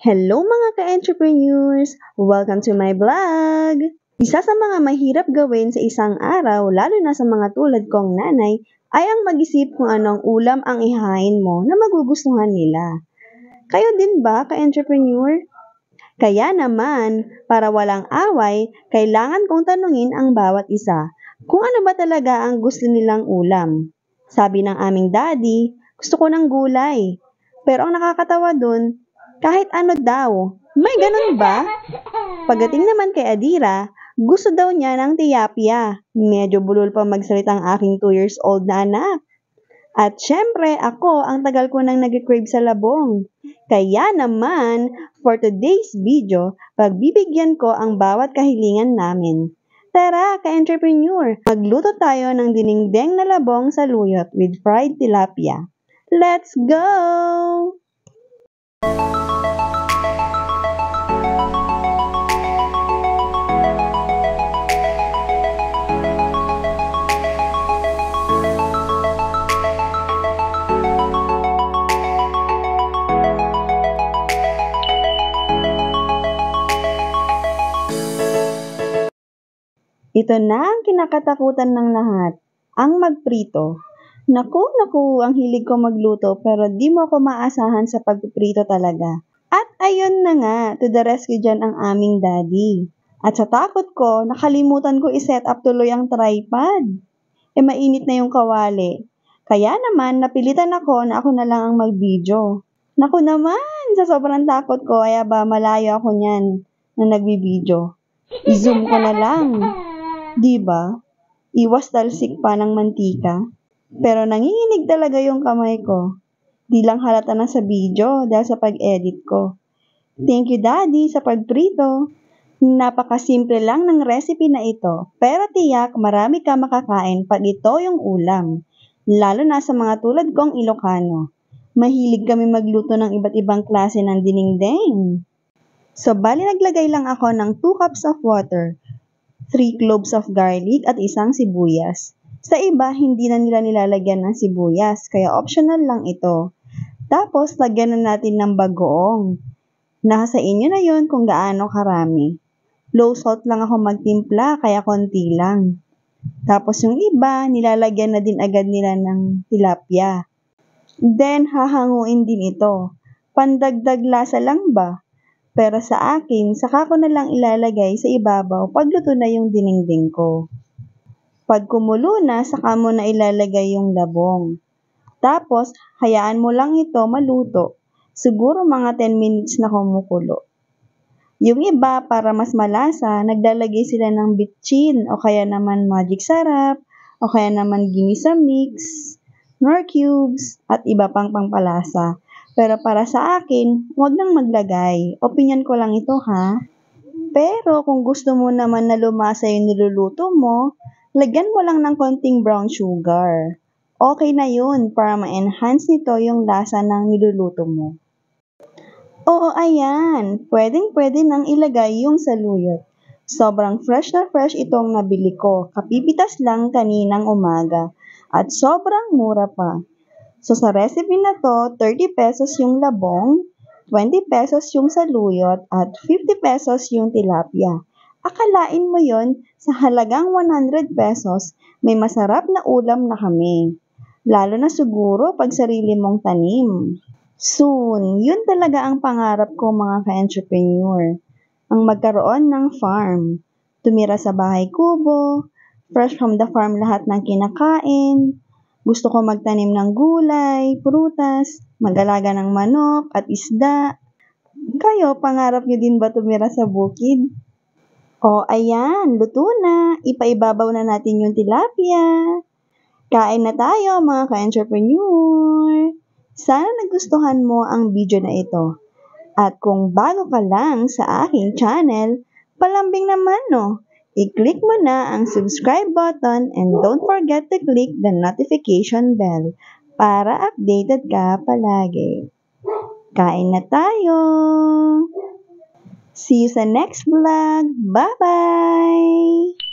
Hello mga ka-entrepreneurs! Welcome to my vlog! Isa sa mga mahirap gawin sa isang araw, lalo na sa mga tulad kong nanay, ay ang mag-isip kung anong ulam ang ihahain mo na magugustuhan nila. Kayo din ba, ka-entrepreneur? Kaya naman, para walang away, kailangan kong tanungin ang bawat isa kung ano ba talaga ang gusto nilang ulam. Sabi ng aming daddy, gusto ko ng gulay. Pero ang nakakatawa dun, kahit ano daw. May ganun ba? Pagdating naman kay Adira, gusto daw niya ng tilapia. Medyo bulol pa magsalita ang aking 2 years old na anak. At syempre, ako ang tagal ko nang nag-crave sa labong. Kaya naman, for today's video, pagbibigyan ko ang bawat kahilingan namin. Tara, ka-entrepreneur, magluto tayo ng dinengdeng na labong sa luyot with fried tilapia. Let's go! Ito na ang kinakatakutan ng lahat, ang magprito. Naku, ang hilig ko magluto pero di mo ako maasahan sa pagprito talaga. At ayun na nga, to the rescue dyan ang aming daddy. At sa takot ko, nakalimutan ko i-set up tuloy ang tripod. Mainit na yung kawali. Kaya naman, napilitan ako na ako na lang ang mag-video. Naku naman, sa sobrang takot ko, kaya ba malayo ako niyan na nagbibideo. I-zoom ko na lang. Diba? Iwas talsik pa ng mantika. Pero nanginginig talaga yung kamay ko. Di lang halata na sa video dahil sa pag-edit ko. Thank you, Daddy, sa pagprito. Napakasimple lang ng recipe na ito, pero tiyak marami ka makakain pag ito yung ulam. Lalo na sa mga tulad kong Ilocano. Mahilig kami magluto ng iba't ibang klase ng dinengdeng. So, bali naglagay lang ako ng 2 cups of water, 3 cloves of garlic at isang sibuyas. Sa iba, hindi na nila nilalagyan ng sibuyas, kaya optional lang ito. Tapos, lagyan na natin ng bagoong. Nasa inyo na yon kung gaano karami. Low salt lang ako magtimpla, kaya konti lang. Tapos yung iba, nilalagyan na din agad nila ng tilapia. Then, hahanguin din ito. Pandagdag lasa lang ba? Pero sa akin, saka ko na lang ilalagay sa ibabaw pagluto na yung dinengdeng ko. Pag kumulo na, saka mo na ilalagay yung labong. Tapos, hayaan mo lang ito maluto. Siguro mga 10 minutes na kumukulo. Yung iba, para mas malasa, naglalagay sila ng bitchin o kaya naman magic sarap o kaya naman ginisa mix, nor cubes at iba pang pangpalasa. Pero para sa akin, huwag nang maglagay. Opinion ko lang ito ha. Pero kung gusto mo naman na lumasa yung niluluto mo, lagyan mo lang ng konting brown sugar. Okay na yun para ma-enhance nito yung lasa ng niluluto mo. Oo, ayan. Pwedeng-pwede nang ilagay yung saluyot. Sobrang fresh na fresh itong nabili ko. Kapipitas lang kaninang umaga. At sobrang mura pa. So, sa recipe na to, 30 pesos yung labong, 20 pesos yung saluyot, at 50 pesos yung tilapia. Akalain mo yon sa halagang 100 pesos, may masarap na ulam na kami. Lalo na siguro pag sarili mong tanim. Soon, yun talaga ang pangarap ko mga ka-entrepreneur. Ang magkaroon ng farm. Tumira sa bahay kubo, fresh from the farm lahat ng kinakain. Gusto ko magtanim ng gulay, prutas, mag-alaga ng manok at isda. Kayo, pangarap niyo din ba tumira sa bukid? O, ayan, luto na. Ipaibabaw na natin yung tilapia. Kain na tayo, mga ka-entrepreneur. Sana nagustuhan mo ang video na ito. At kung bago ka lang sa aking channel, palambing naman no. I-click mo na ang subscribe button and don't forget to click the notification bell para updated ka palagi. Kain na tayo! See you sa next vlog! Bye-bye!